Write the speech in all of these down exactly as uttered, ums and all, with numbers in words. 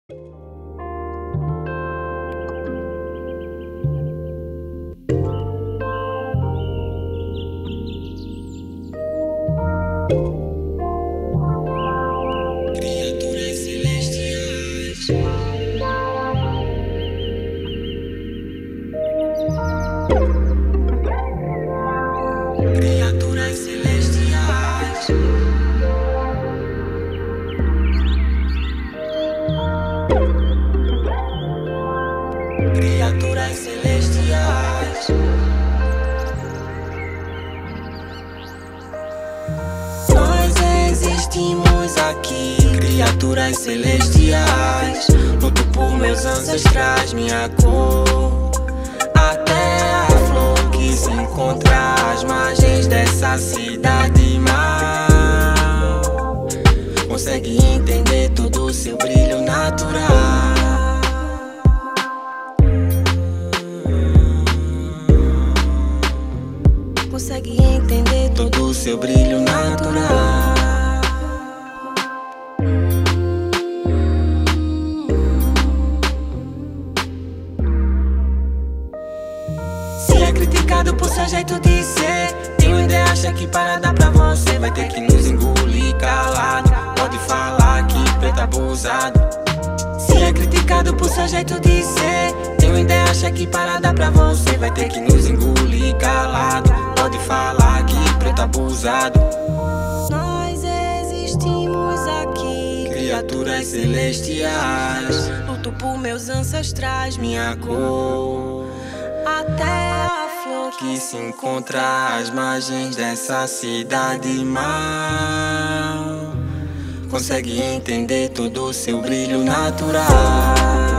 Criaturas celestiais. Criaturas celestiais. Nós existimos aqui, criaturas celestiais. Luto por meus ancestrais, minha cor. Até a flor que se encontra às margens dessa cidade mal consegue entender todo o seu brilho natural. Consegue entender todo o seu brilho natural. Se é criticado por seu jeito de ser, tem uma ideia, acha que para dar pra você vai ter que nos engolir calado. Pode falar que preto abusado. Se é criticado por seu jeito de ser, tem uma ideia, acha que para dar pra você vai ter que nos engolir calado. Pode falar que preto abusado. Nós existimos aqui, criaturas celestiais. Luto por meus ancestrais, minha cor. Até a flor que se encontra às margens dessa cidade mal consegue entender todo o seu brilho natural.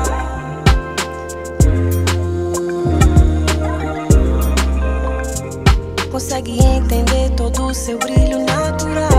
Consegue entender todo o seu brilho natural.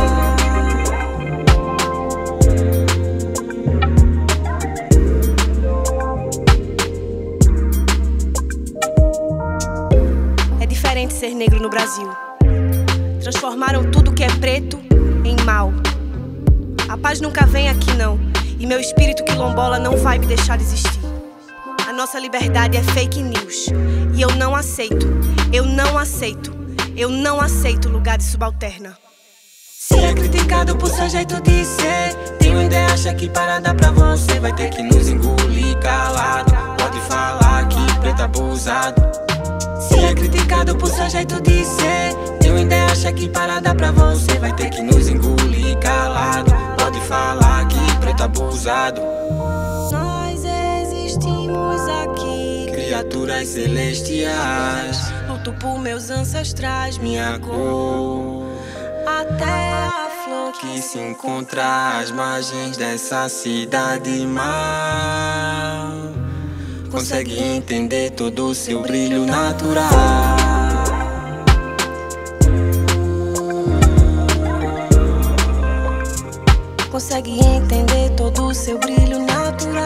É diferente ser negro no Brasil. Transformaram tudo que é preto em mal. A paz nunca vem aqui não, e meu espírito quilombola não vai me deixar desistir. A nossa liberdade é fake news, e eu não aceito, eu não aceito, eu não aceito lugar de subalterna. Se é criticado por seu jeito de ser, tem uma ideia, acha que para dar pra você vai ter que nos engolir calado. Pode falar que preto abusado. Se é criticado por seu jeito de ser, tem uma ideia, acha que para dar pra você vai ter que nos engolir calado. Pode falar que preto abusado. Nós existimos aqui, criaturas celestiais. Luto por meus ancestrais, minha cor. Até a flor que se encontra às margens dessa cidade mal consegue entender todo o seu brilho natural. Consegue entender todo o seu brilho natural.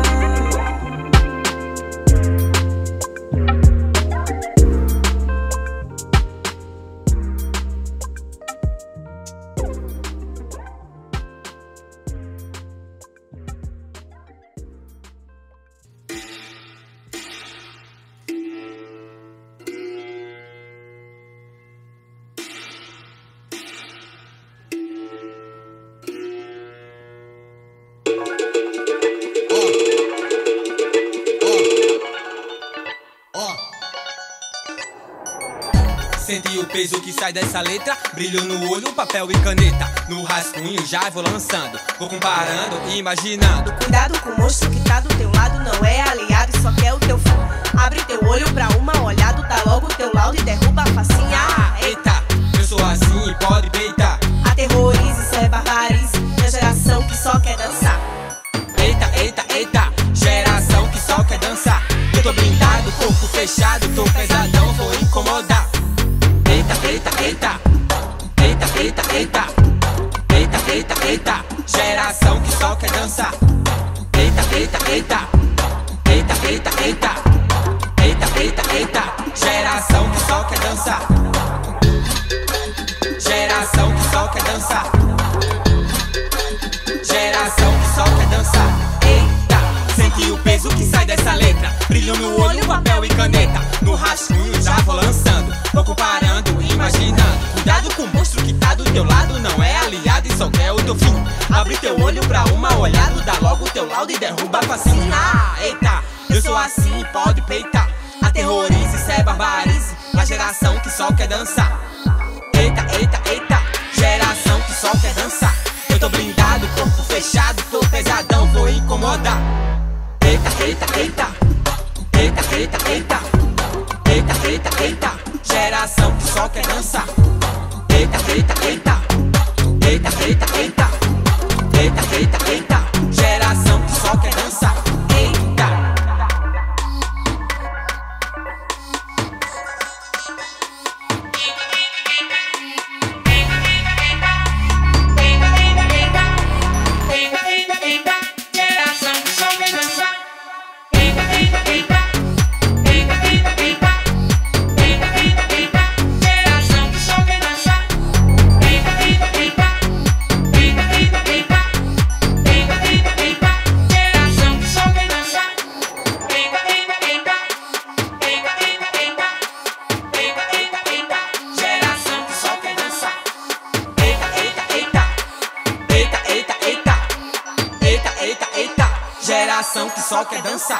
Sente o peso que sai dessa letra, brilho no olho, papel e caneta. No rascunho já vou lançando, vou comparando e imaginando. Cuidado com o monstro que tá do teu lado, não é aliado e só quer o teu fim. Abre teu olho pra uma olhada, dá logo teu laudo e derruba a facinha. Ah, eita, eu sou assim e pode peitar. Aterrorize, isso é barbarize, da geração que só quer dançar. Eita, eita, eita, geração que só quer dançar. Eu tô blindado, corpo fechado, tô pesadão, vou incomodar. Eita, eita, eita, eita, eita, eita, eita, eita, eita, geração que só quer dançar. Eita, eita, eita, eita, eita, eita, eita, eita, eita, geração que só quer dançar. Geração que só quer dançar. Geração que só quer dançar. Eita. brilho no olho, papel e caneta. No rascunho já vou lançando, vou comparando, imaginando. Cuidado com o monstro que tá do teu lado, não é aliado e só quer o teu fim. Abre teu olho pra uma olhada, dá logo teu laudo e derruba facinho. Ah, eita, eu sou assim, pode peitar. Aterrorize, isso é barbarize, a geração que só quer dançar. Eita, eita, eita, geração que só quer dançar. Eu tô blindado, corpo fechado, tô pesadão, vou incomodar. Eita, eita, eita, eita, eita, eita, eita, eita, eita, geração que só quer dançar. Eita, eita, eita, eita, eita, eita, eita, eita, eita, geração que só quer dançar. Eita. Geração que só quer dançar.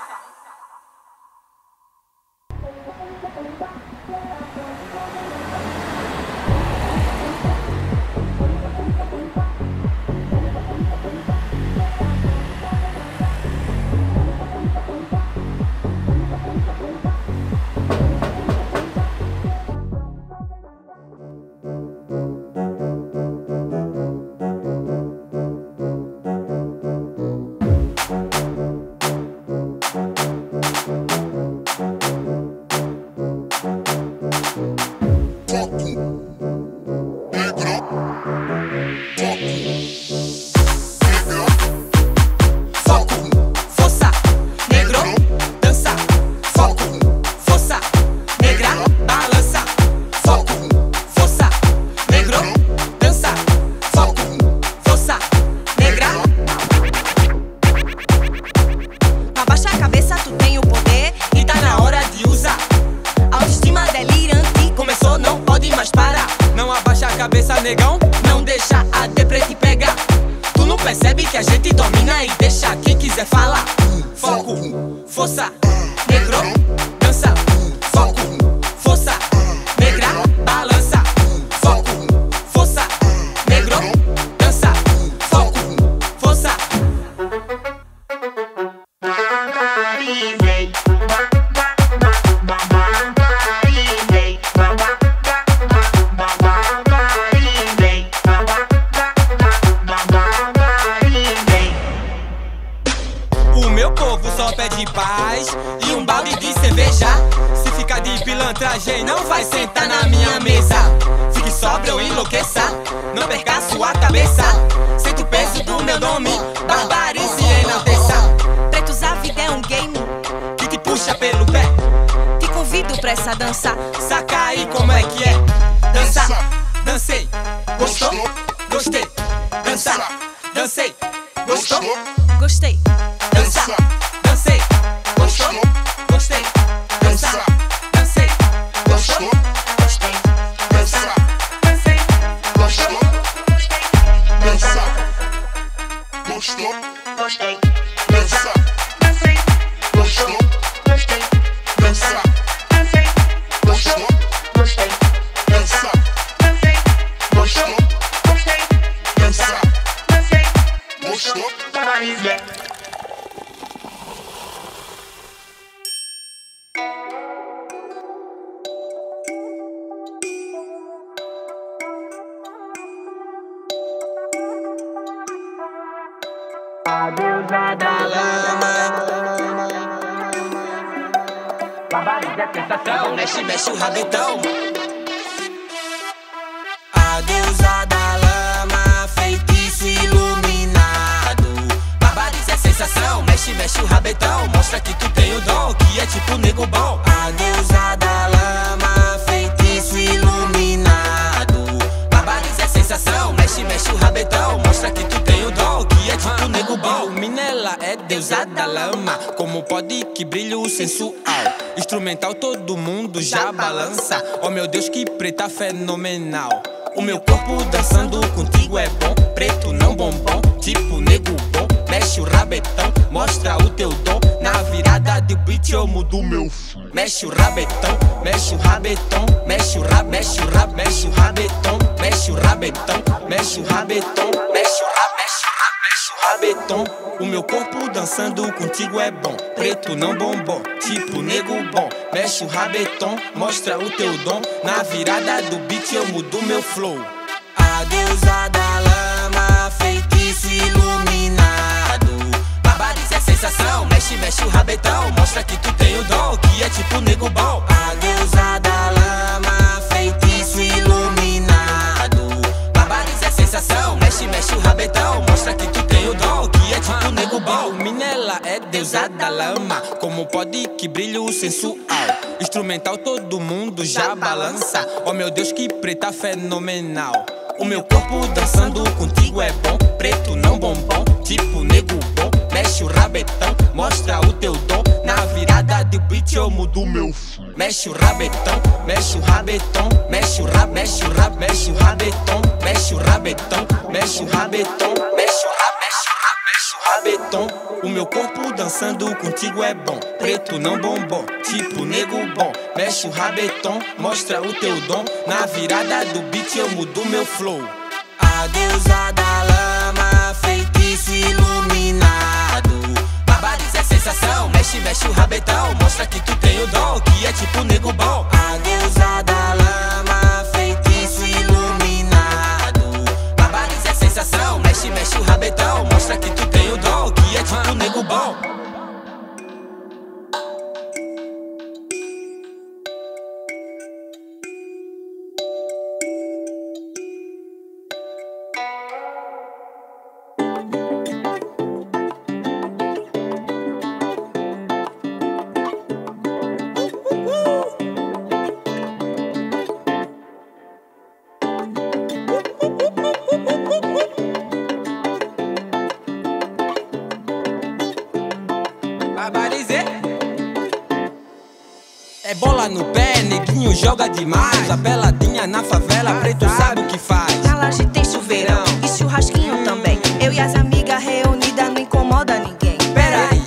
Cabeça, negão, não deixa a deprê te pegar. Tu não percebe que a gente domina e deixa quem quiser falar. Foco, força, negro, dança. Foco, força, negra, balança. Foco, força, negro, dança. Foco, força. Só pede paz e um balde de cerveja. Se ficar de pilantragem, não vai sentar na minha mesa. Fique sóbrio ou enlouqueça, não perca sua cabeça. Sente o peso do meu nome, barbarize e enalteça. Pretos, a vida é um game que te puxa pelo pé. Te convido pra essa dança. Saca aí como é que é. Dança, dancei, gostou? Gostei. Dança, dancei, gostou? Gostei. Dança, dancei, gostou? Gostei. Dança, dancei, gostou? Gostei. Dança, dancei, gostou? Dança, gostou? Gostei. Dança, dancei, gostou? Gostei. Dança, dancei, gostou? Gostei. Dança, dancei, gostou? Gostei. Dança, dancei, gostou? Paralisia. A deusa da lama, barbariza a sensação, mexe, mexe o rabetão. A deusa da lama, feitiço iluminado, barbariza a sensação, mexe, mexe o rabetão. Mostra que tu tem o dom, que é tipo nego bom. A deusa da lama, feitiço iluminado, barbariza a sensação, mexe, mexe o rabetão. Mostra que tu tem o dom, que é tipo nego bom. Ilumina, ela é deusa da lama, como como pode que brilho sensual. Instrumental todo mundo já balança. Oh meu Deus, que preta fenomenal. O meu corpo dançando contigo é bom. Preto não bombom, tipo nego bom. Mexe o rabetão, mostra o teu dom. Na virada do beat eu mudo meu flow. Mexe o rabetão, mexe o rabetão. Mexe o rab, mexe o rab, mexe o rabetão. Mexe o rabetão, mexe o rabetão. Mexe o rab, mexe o rab, mexe o rabetão. O meu corpo dançando contigo é bom. Preto não bombom, tipo nego bom. Mexe o rabetão, mostra o teu dom. Na virada do beat eu mudo meu flow. A deusa da lama, feitiço iluminado. Barbaris é sensação, mexe, mexe o rabetão. Mostra que tu tem o dom, que é tipo nego bom. A deusa da lama, feitiço iluminado. Barbaris é sensação, mexe, mexe o rabetão. Mostra que tu tem o dom, que é tipo nego bom. Minela é deusa da lama, como pode que brilho sensual. Instrumental todo mundo já balança. Oh meu Deus, que preta fenomenal. O meu corpo dançando contigo é bom. Preto não bombom, tipo nego bom. Mexe o rabetão, mostra o teu dom. Na virada do beat eu mudo meu flow. Mexe o rabetão, mexe o rabetão. Mexe o rab, mexe o rab, mexe o rabetão. Mexe o rabetão, mexe o rabetão. Mexe o rab, mexe o rab, mexe o rabetão. O meu corpo dançando contigo é bom. Preto não bombom, tipo nego bom. Mexe o rabetão, mostra o teu dom. Na virada do beat eu mudo meu flow. A deusa da lama, feitiço iluminado. Barbaris é sensação, mexe, mexe o rabetão. Mostra que tu tem o dom, que é tipo nego bom. A deusa da lama, feitiço iluminado. Barbaris é sensação, mexe, mexe o rabetão. Mostra que tu tem o dom, que é tipo nego bom. É bola no pé, neguinho joga demais. A peladinha na favela, preto sabe o que faz. Na laje tem chuveirão e churrasquinho também. Eu e as amigas reunidas não incomoda ninguém. Peraí,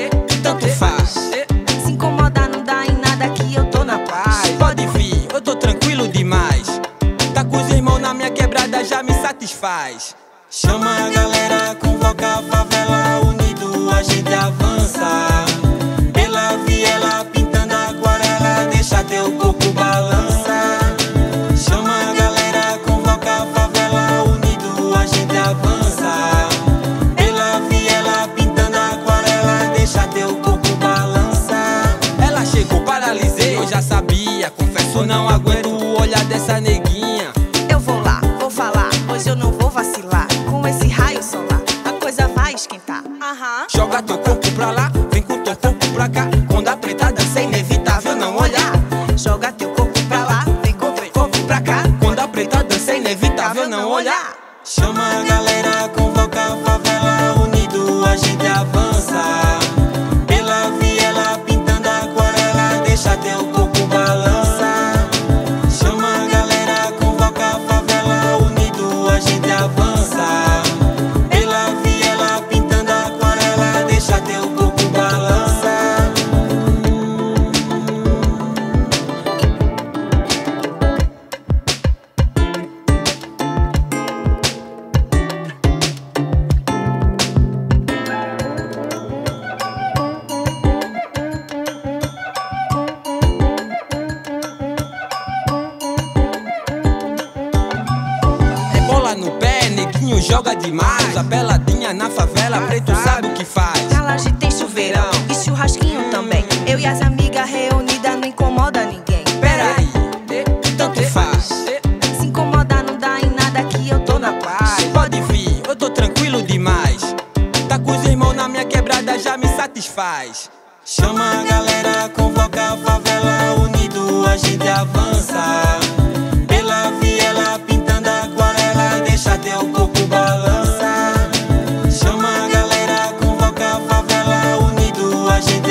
tanto faz. Se incomodar não dá em nada que eu tô na paz. Pode vir, eu tô tranquilo demais. Tá com os irmãos na minha quebrada já me satisfaz. Chama a galera, convoca a favela. Unido a gente avança. Pela viela pintando aquarela, deixa teu corpo balança. Chama a galera, convoca a favela. Unido a gente avança. Pela viela pintando aquarela, deixa teu corpo balança. Ela chegou, paralisei, eu já sabia. Confesso, não aguento o olhar dessa neguinha. Eu vou lá, vou falar, hoje eu não vou vacilar. Com esse raio solar, a coisa vai esquentar. Aham. Joga teu corpo pra lá, vem com teu corpo pra cá. Quando a preta dança é inevitável não olhar. Joga teu corpo pra lá, vem com teu corpo pra cá. Quando a preta dança é inevitável não olhar. Chama a galera, convoca a favela. Unido a gente avança. Pela viela pintando aquarela, deixa teu corpo balança. Chama a galera, convoca a favela. Unido a gente avança. Pela viela pintando aquarela, deixa teu corpo balança. É bola no pé, neguinho joga demais. A peladinha na favela, preto sabe o que faz. Na laje tem chuveirão e churrasquinho também. Eu e as amigas reunidas não incomoda ninguém. Peraí, tanto faz. Se incomodar não dá em nada que eu tô na paz. Pode vir, eu tô tranquilo demais. Tá com os irmãos na minha quebrada já me satisfaz. Chama a galera, convoca a favela. Unido a gente avança. Pela viela pintando aquarela, deixa teu corpo balança. Chama a galera, convoca a favela. Unido a gente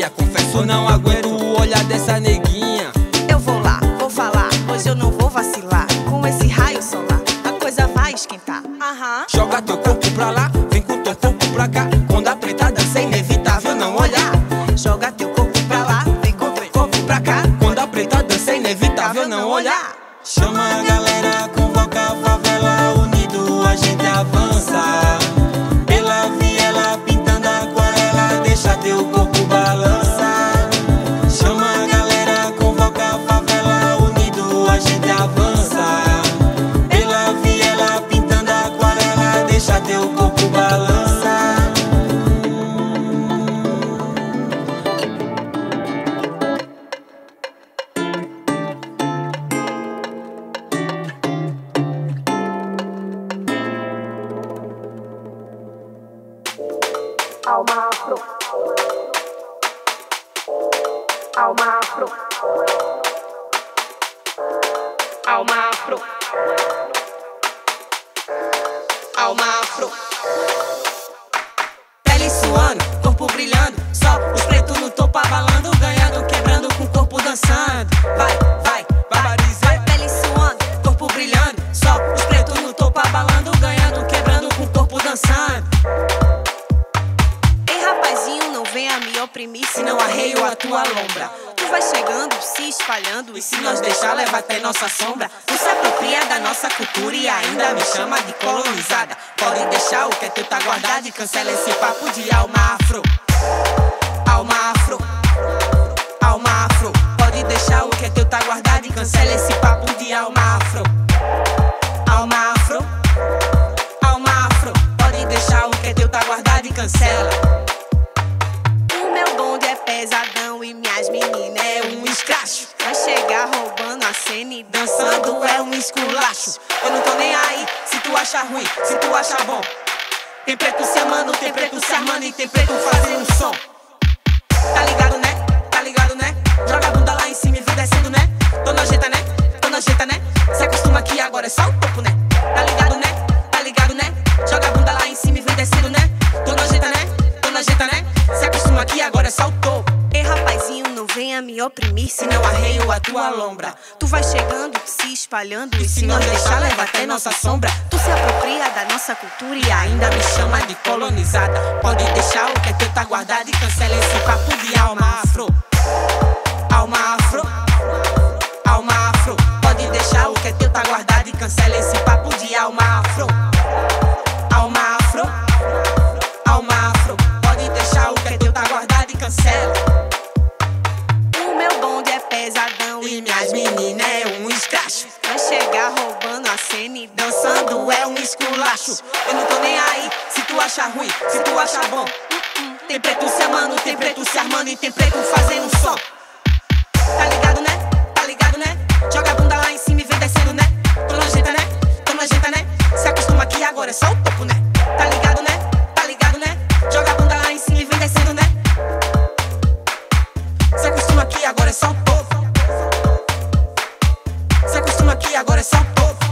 dia. Confesso, não aguento o olhar dessa neguinha. Eu vou lá, vou falar, hoje eu não vou vacilar. Com esse raio solar, a coisa vai esquentar. Aham. Joga teu corpo pra lá, vem com teu corpo pra cá. Quando a preta dança é inevitável não olhar. Joga teu corpo pra lá, vem com teu corpo pra cá. Quando a preta dança é inevitável não olhar. Chama a galera, convoca a favela, unido a gente avança. Pela viela, pintando aquarela, deixa teu corpo balançar. Chama a galera, convoca a favela, unido a gente avança. Pela viela, pintando aquarela, deixa teu corpo balançar. Alma afro, alma afro, alma afro, Alma afro. Pele suando, corpo brilhando, só os pretos no topo abalando, ganhando, quebrando com o corpo dançando. Vai, vai, barbarizar. pele suando, Corpo brilhando, só os pretos no topo abalando, ganhando, quebrando com o corpo dançando. ei rapazinho, não venha me oprimir, Se não arreio a tua lombra, tu vai chegando, se espalhando. e se nós deixar, leva até nossa sombra. Tu se apropria da nossa cultura e ainda me chama de colonizada. Pode deixar o que é teu tá guardado e cancela esse papo de alma afro. Alma afro, alma afro. Pode deixar o que é teu tá guardado e cancela esse papo de alma afro. Alma afro, alma afro. Pode deixar o que é teu tá guardado e cancela. O meu bonde é pesadão e minhas meninas é É um escracho, vai chegar roubando a cena e dançando é um esculacho. Eu não tô nem aí se tu acha ruim, se tu acha bom. Tem preto se amando, tem preto se armando e tem preto fazendo som. Tá ligado, né? Tá ligado, né? Joga a bunda lá em cima e vem descendo, né? Tô nojenta, né? Tô nojenta, né? Se acostuma que agora é só o topo, né? Tá ligado, né? Tá ligado, né? Joga a bunda lá em cima e vem descendo, né? Tô nojenta, né? Tô nojenta, né? Se acostuma que agora é só o topo. ei rapazinho, não venha me oprimir, Se não arreio a tua lombra, tu vai chegando, se espalhando. e se nós deixar, leva até nossa sombra. Tu se apropria da nossa cultura e E ainda ainda me chama de colonizada. Pode deixar o que é teu tá guardado e cancela esse papo de alma afro. Alma afro, alma afro. Pode deixar o que é teu tá guardado e cancela esse papo de alma afro. Alma afro, alma afro. Pode deixar o que é teu tá guardado e cancela. o meu bonde é pesadão E e minhas meninas é um escracho, vai chegar roubando a cena e dançando é um esculacho. Eu não tô nem aí se tu acha ruim, se tu acha bom. Tem preto se amando, tem preto se armando e tem preto fazendo som. Tá ligado, né? Tá ligado, né? Joga a bunda lá em cima e vem descendo, né? Tô nojenta, né? Tô nojenta, né? Se acostuma que agora é só o topo, né? Tá ligado, né? Tá ligado, né? Joga a bunda lá em cima e vem descendo, né? Se acostuma que agora é só o topo. Se acostuma que agora é só o topo.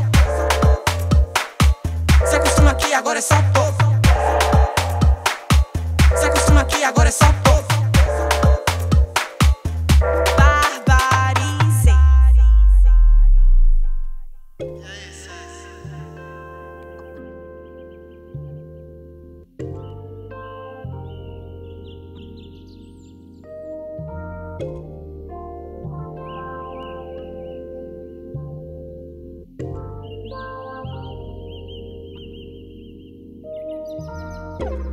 Se acostuma que agora é só o topo. Se acostuma que agora é só o topo. barbarizei. Thank